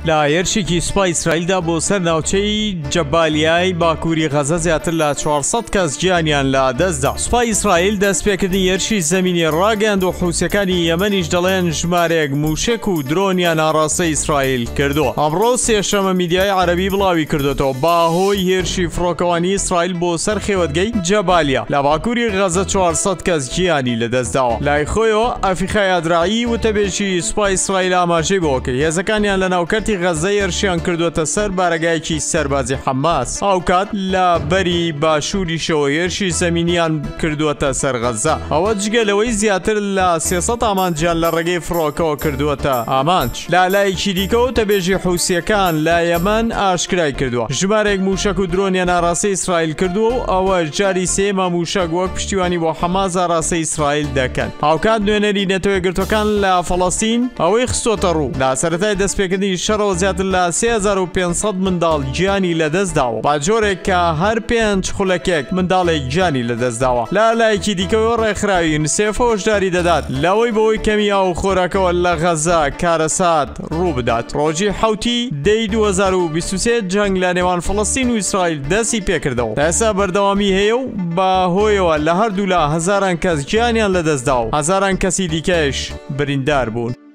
لا هێرشێکی سوپای ئیسرائیلدا بۆ سەر ناوچەی جەبالیای باکووری غەزە زیاتر لە 400 کەس گیانیان لە دەستدا. سوپای ئیسرائیل دەستپێکردنی هێرشی زەمینی ڕاگەاند و حوسەکانی یەمەنیش دەڵێن ژمارەیەک موشک و درۆنیان ئاڕاستەی ئیسرائیل کردووە. ئەمڕۆ سێشەمە میدیای عەرەبی بڵاوی کردوێتەوە باهۆی هێرشی فڕۆکەوانی ئیسرائیل بۆ سەر خێوەتگەی جەبالیا لە باکووری غەزە 400 کەس گیانی لەدەستداوە. لای خۆیەوە ئەفریقای ئادرایی وتەبێژی سوپای ئیسرائیل ئاماژەی بۆکە هێزەکانیان لە ناوکەرتی غەزە هێرشیان کردوتە سەر بارەگایەکی سەربازی حەماس. ئەو کات لە بەری باشووریشەوە هێرشی زەمینیان کردووەتە سەر غەزە. ئەوە جگەلەوەی زیاتر لە 300 ئامانجیان لە ڕێگەی فڕۆکەوە کردووەتە ئامانج. لایەکی دیکەوە تەبێژی حوسیەکان لە یەمەن ئاشکرای کردووە ژمارێک موشک و درۆنیان ئاڕاستەی ئیسرائیل کردووە و ئەوە جاری سێمە موشک وەک پشتیوانی بۆ حەماس ئاڕاستەی ئیسرائیل دەکەن. هاوکات نوێنەری نەتەوە یەکگرتوەکان لە فەڵەستین ئەوەی خستۆتە ڕوو لە سەرەتای دەستپێکردنی شەڕەوە زیاتر لە 3500 منداڵ گیانی لەدەستداوە با جۆرێک کە هەر 5 خولەکێک منداڵێک گیانی لەدەستداوە. لایەکی دیکەوە ڕێکخراوی یونیسێف هۆشداری دەدات لەوەی بەوەی کەمی ئاو خۆراکەوە لە غەزە کارەسات ڕوو بدات. ڕۆژی حوتی دەی 2023 جەنگ لە نێوان فەڵەستین و ئیسرائیل دەستی پێکردەوە. تا ئێستا بەردەوامی هەیە و بەهۆیەوە لە هەردوو لە هەزاران کەس گیانیان لەدەستداوە هەزاران کەسی دیکەش بریندار بوون.